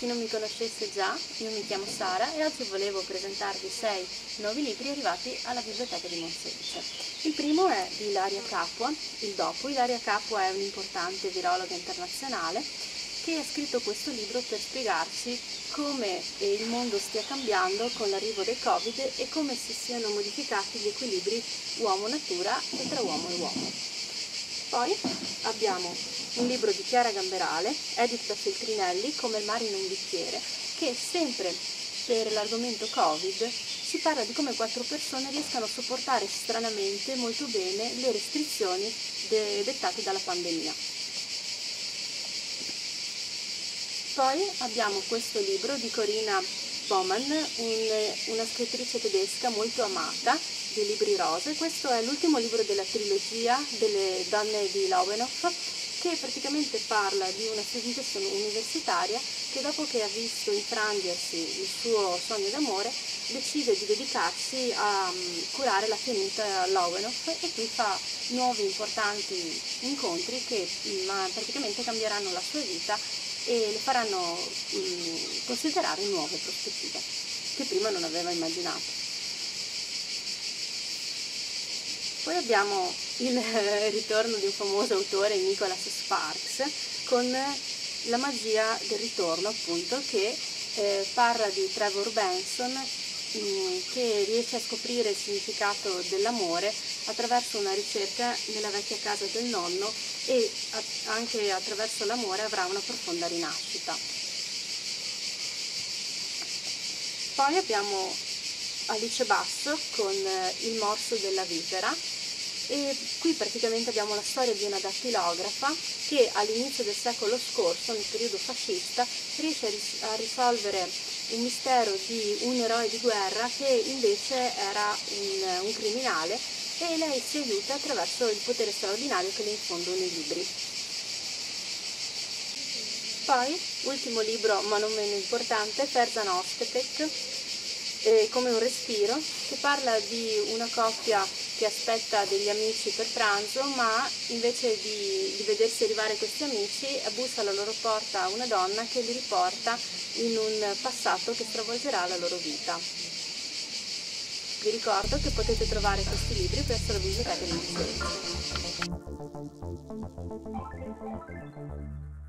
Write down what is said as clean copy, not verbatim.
chi non mi conoscesse già, io mi chiamo Sara e oggi volevo presentarvi 6 nuovi libri arrivati alla biblioteca di Monselice. Il primo è di Ilaria Capua, Il dopo. Ilaria Capua è un'importante virologa internazionale che ha scritto questo libro per spiegarci come il mondo stia cambiando con l'arrivo del Covid e come si siano modificati gli equilibri uomo-natura e tra uomo e uomo. Poi abbiamo un libro di Chiara Gamberale, edito da Feltrinelli, Come il mare in un bicchiere, che sempre per l'argomento Covid ci parla di come 4 persone riescano a sopportare stranamente molto bene le restrizioni dettate dalla pandemia. Poi abbiamo questo libro di Corinna Baumann, una scrittrice tedesca molto amata dei libri rose. Questo è l'ultimo libro della trilogia delle donne di Lowenhoff, che praticamente parla di una studentessa universitaria che dopo che ha visto infrangersi il suo sogno d'amore decide di dedicarsi a curare la tenuta Lowenhoff e qui fa nuovi importanti incontri che praticamente cambieranno la sua vita e le faranno considerare nuove prospettive che prima non aveva immaginato. Poi abbiamo il ritorno di un famoso autore, Nicholas Sparks, con La magia del ritorno, appunto, che parla di Trevor Benson che riesce a scoprire il significato dell'amore attraverso una ricerca nella vecchia casa del nonno e anche attraverso l'amore avrà una profonda rinascita. Poi abbiamo Alice Basso con Il morso della vipera e qui praticamente abbiamo la storia di una dattilografa che all'inizio del secolo scorso, nel periodo fascista, riesce a risolvere un mistero di un eroe di guerra che invece era un criminale e lei si aiuta attraverso il potere straordinario che le infondono i libri. Poi, ultimo libro ma non meno importante, Ferzan Özpetek, Come un respiro, che parla di una coppia che aspetta degli amici per pranzo, ma invece di vedersi arrivare questi amici, bussa alla loro porta una donna che li riporta in un passato che stravolgerà la loro vita. Vi ricordo che potete trovare questi libri presso la biblioteca di Monselice.